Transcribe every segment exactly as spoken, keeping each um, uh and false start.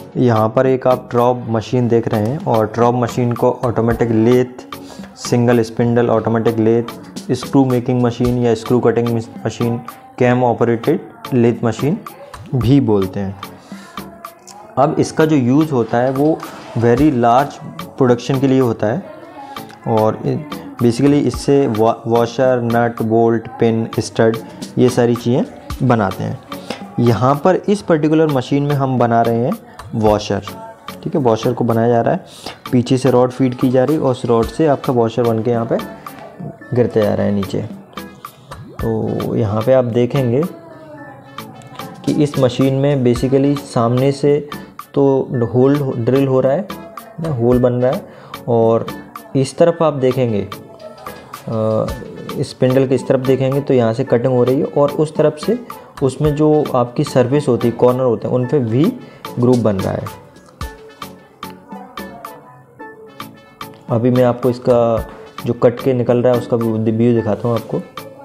यहाँ पर एक आप ड्रॉप मशीन देख रहे हैं और ड्रॉप मशीन को automatic lathe, single spindle automatic lathe, screw making machine या screw cutting machine, cam operated lathe machine भी बोलते हैं। अब इसका जो यूज़ होता है वो वेरी लार्ज प्रोडक्शन के लिए होता है और बेसिकली इससे washer, nut, bolt, pin, stud ये सारी चीज़ें बनाते हैं। यहाँ पर इस पर्टिकुलर मशीन में हम बना रहे हैं वॉशर, ठीक है। वॉशर को बनाया जा रहा है, पीछे से रॉड फीड की जा रही है और उस रॉड से आपका वॉशर बन के यहाँ पे गिरते जा रहा है नीचे। तो यहाँ पे आप देखेंगे कि इस मशीन में बेसिकली सामने से तो होल ड्रिल हो रहा है ना, होल बन रहा है और इस तरफ आप देखेंगे स्पिंडल के इस तरफ देखेंगे तो यहाँ से कटिंग हो रही है और उस तरफ से उसमें जो आपकी सर्फेस होती है, कॉर्नर होते हैं, उन पे वी ग्रुप बन रहा है। अभी मैं आपको इसका जो कट के निकल रहा है उसका व्यू दिखाता हूँ आपको।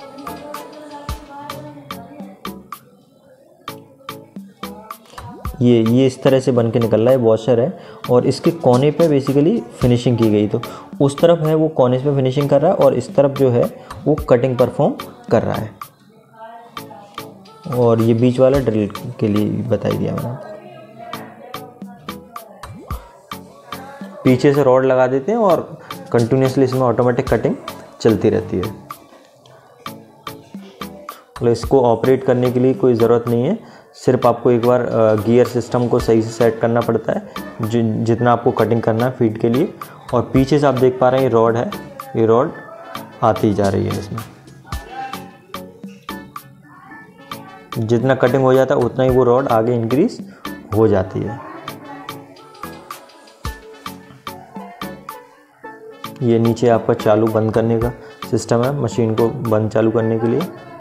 ये ये इस तरह से बन के निकल रहा है, वॉशर है और इसके कोने पे बेसिकली फिनिशिंग की गई। तो उस तरफ है वो कोने पे फिनिशिंग कर रहा है और इस तरफ जो है वो कटिंग परफॉर्म कर रहा है। और ये बीच वाला ड्रिल के लिए बताई दिया मैंने। पीछे से रॉड लगा देते हैं और कंटिन्यूसली इसमें ऑटोमेटिक कटिंग चलती रहती है। तो इसको ऑपरेट करने के लिए कोई ज़रूरत नहीं है, सिर्फ आपको एक बार गियर सिस्टम को सही से सेट करना पड़ता है जि, जितना आपको कटिंग करना है फीड के लिए। और पीछे से आप देख पा रहे हैं ये रॉड है, ये रॉड आती जा रही है। इसमें जितना कटिंग हो जाता है उतना ही वो रॉड आगे इंक्रीज हो जाती है। ये नीचे आपका चालू बंद करने का सिस्टम है, मशीन को बंद चालू करने के लिए।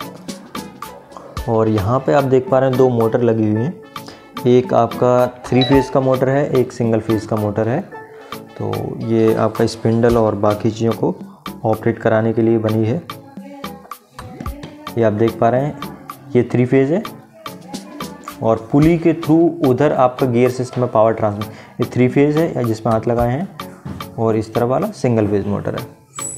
और यहाँ पे आप देख पा रहे हैं दो मोटर लगी हुई हैं, एक आपका थ्री फेज़ का मोटर है, एक सिंगल फेज़ का मोटर है। तो ये आपका स्पिंडल और बाकी चीज़ों को ऑपरेट कराने के लिए बनी है। ये आप देख पा रहे हैं ये थ्री फेज़ है और पुली के थ्रू उधर आपका गियर सिस्टम में पावर ट्रांसमिट। ये थ्री फेज़ है जिसमें हाथ लगाए हैं और इस तरफ वाला सिंगल फेज़ मोटर है।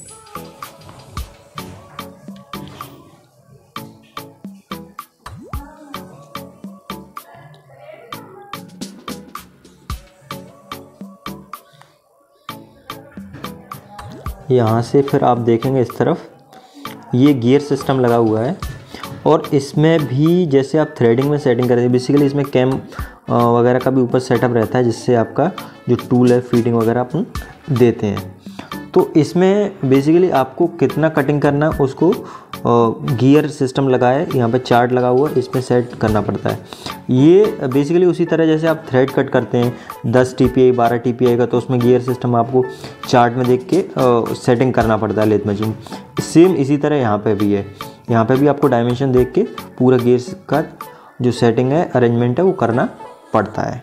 यहाँ से फिर आप देखेंगे इस तरफ ये गियर सिस्टम लगा हुआ है और इसमें भी जैसे आप थ्रेडिंग में सेटिंग करते हैं, बेसिकली इसमें कैम वगैरह का भी ऊपर सेटअप रहता है जिससे आपका जो टूल है फीडिंग वगैरह अपन देते हैं। तो इसमें बेसिकली आपको कितना कटिंग करना है उसको गियर सिस्टम लगा है, यहाँ पे चार्ट लगा हुआ है, इसमें सेट करना पड़ता है। ये बेसिकली उसी तरह जैसे आप थ्रेड कट करते हैं दस टी पी आई बारह टी पी आई का, तो उसमें गियर सिस्टम आपको चार्ट में देख के आ, सेटिंग करना पड़ता है लेथ मशीन। सेम इसी तरह यहाँ पे भी है, यहाँ पे भी आपको डायमेंशन देख के पूरा गियर का जो सेटिंग है, अरेंजमेंट है, वो करना पड़ता है।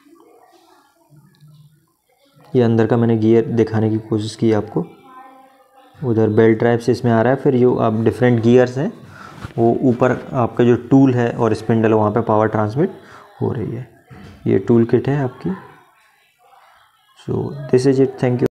ये अंदर का मैंने गियर दिखाने की कोशिश की आपको। उधर बेल्ट ड्राइव से इसमें आ रहा है, फिर जो आप डिफरेंट गियर्स हैं वो ऊपर आपका जो टूल है और स्पिंडल है वहाँ पे पावर ट्रांसमिट हो रही है। ये टूल किट है आपकी। So this is it, thank you.